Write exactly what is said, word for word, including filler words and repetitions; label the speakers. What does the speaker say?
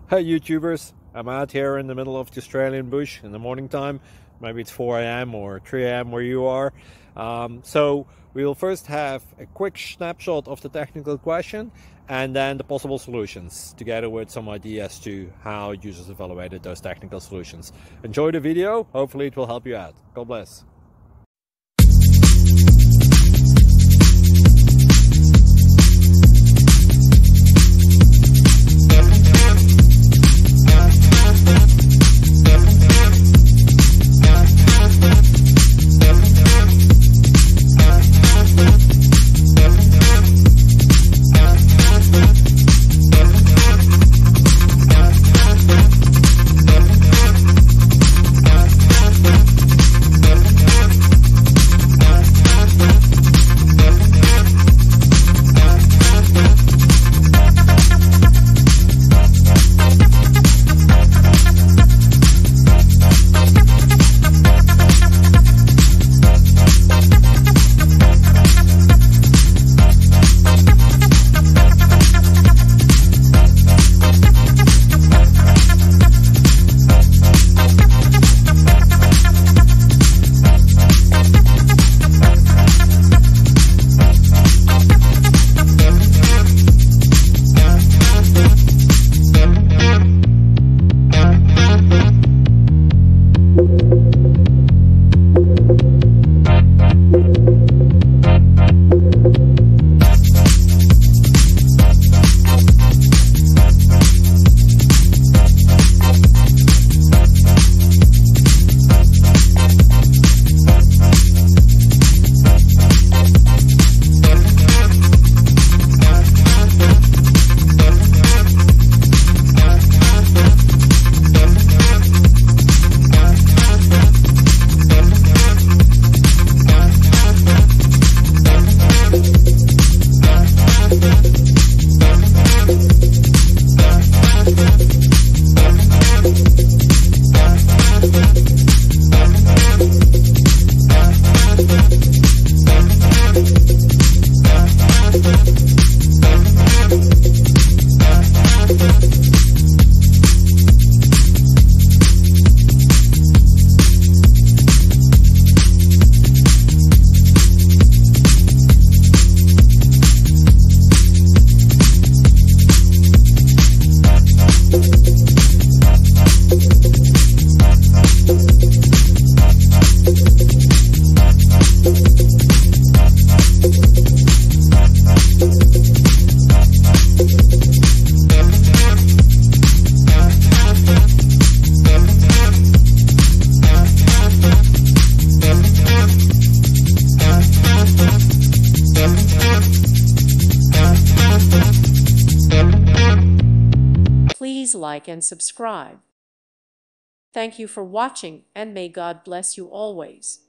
Speaker 1: Hey YouTubers, I'm out here in the middle of the Australian bush in the morning time. Maybe it's four A M or three A M where you are. Um, so we'll first have a quick snapshot of the technical question and then the possible solutions, together with some ideas to how users evaluated those technical solutions. Enjoy the video, hopefully it will help you out. God bless.
Speaker 2: Please like and subscribe. Thank you for watching, and may God bless you always.